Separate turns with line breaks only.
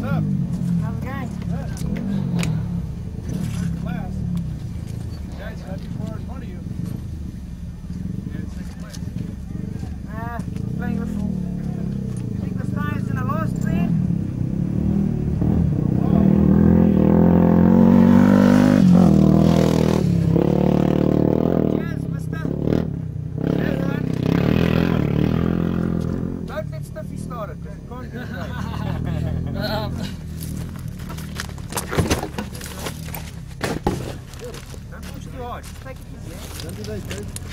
up?
How's it going?
First class. Guys, how far is one of you? Yeah, it's second place.
Playing with full. You think the Stars in the last plane? Cheers, mister. Cheers, man. Don't let Stiffy start it, because it can't do Don't push too hard. Just take it easy.
Don't do that, dude.